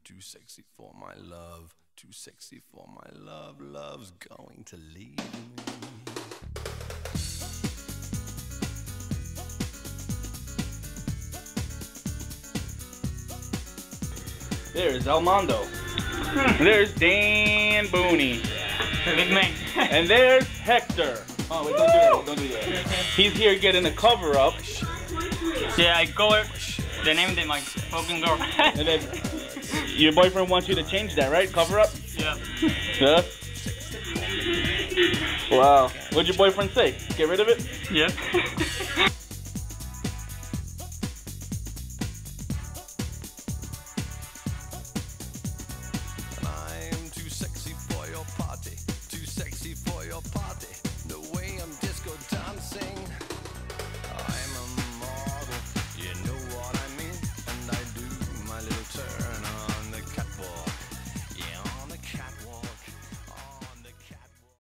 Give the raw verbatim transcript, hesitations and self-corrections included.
Too sexy for my love. Too sexy for my love. Love's going to leave me. There's Elmondo. There's Dan Booney. Big man. And there's Hector. Oh, wait, don't do that. Don't do that. He's here getting a cover up. Yeah, I covered the name of my fucking girl. And then your boyfriend wants you to change that, right? Cover up? Yeah. Yeah? Wow. What'd your boyfriend say? Get rid of it? Yeah.